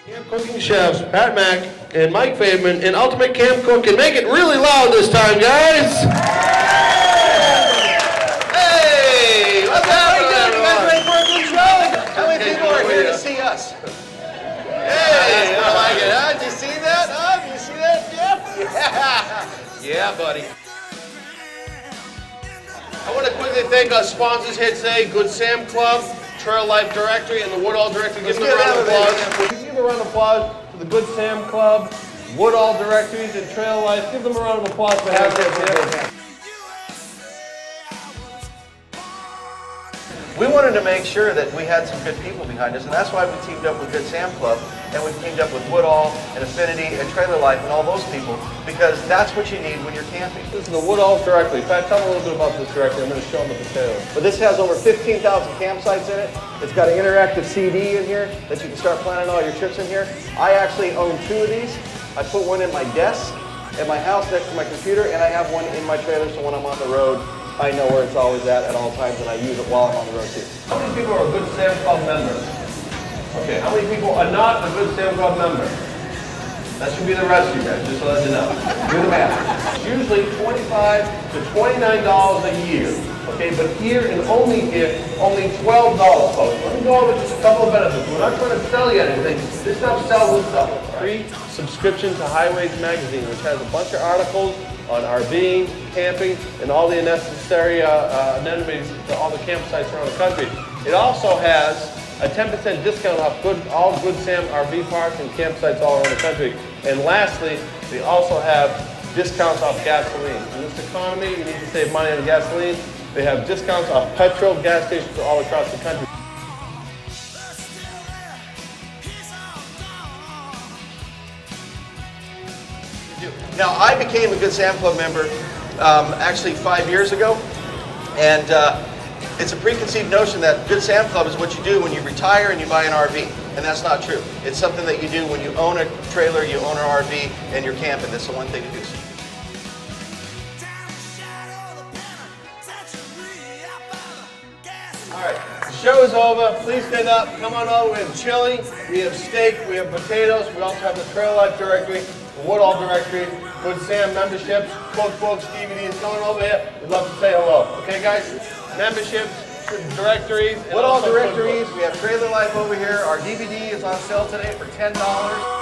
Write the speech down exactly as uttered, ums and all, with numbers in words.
Camp cooking chefs Pat Mack and Mike Faveman in Ultimate Camp Cook, and make it really loud this time, guys. Hey, what's happening? You guys ready for a good show? How many people are here to see us? Hey, I like it, huh? Did you see that? Huh? Did you see that, Jeff? Yeah. Yeah, buddy. I want to quickly thank our sponsors here today, Good Sam Club, Trail Life Directory, and the Woodall Directory. Give them a round of applause. Give a round of applause to the Good Sam Club, Woodall Directories, and Trail Life. Give them a round of applause for having us here. We wanted to make sure that we had some good people behind us, and that's why we teamed up with Good Sam Club, and we teamed up with Woodall and Affinity and Trailer Life and all those people, because that's what you need when you're camping. This is the Woodall Directory. Pat, tell me a little bit about this directory. I'm going to show them the potatoes. But this has over fifteen thousand campsites in it. It's got an interactive C D in here that you can start planning all your trips in here. I actually own two of these. I put one in my desk at my house next to my computer, and I have one in my trailer, so when I'm on the road, I know where it's always at at all times, and I use it while I'm on the road too. How many people are a Good Sam Club member? Okay, how many people are not a Good Sam Club member? That should be the rest of you guys, just to let you know. Do the math. It's usually twenty-five to twenty-nine dollars a year. Okay, but here and only here, only twelve dollars, folks. Let me go over just a couple of benefits. We're not trying to sell you anything. This stuff sells itself. Free subscription to Highways Magazine, which has a bunch of articles on RVing, camping, and all the necessary uh, uh, amenities to all the campsites around the country. It also has a ten percent discount off good, all Good Sam R V parks and campsites all around the country. And lastly, they also have discounts off gasoline. In this economy, you need to save money on gasoline. They have discounts off petrol gas stations all across the country. Now, I became a Good Sam Club member um, actually five years ago, and uh, it's a preconceived notion that Good Sam Club is what you do when you retire and you buy an R V, and that's not true. It's something that you do when you own a trailer, you own an R V, and you're camping. That's the one thing to do. All right, the show is over. Please stand up. Come on over. We have chili, we have steak, we have potatoes. We also have the Trail Life Directory, the Woodall Directory, Good Sam memberships, cookbooks, D V Ds. Come on over here. We'd love to say hello. Okay, guys? Memberships, directories. Woodall Directories. We have Trailer Life over here. Our D V D is on sale today for ten dollars.